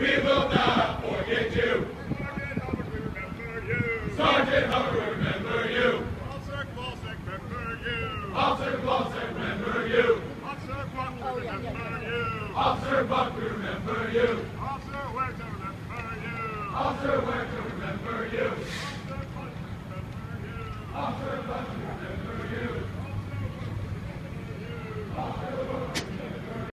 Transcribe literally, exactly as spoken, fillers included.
We will not forget you. Sergeant Hubbard, we remember you. Officer Kowalczyk, remember you. Officer Kowalczyk, remember you. Officer Buck, we remember you. Officer Buck, we remember you. Officer Werner, remember you. Officer Werner, remember you.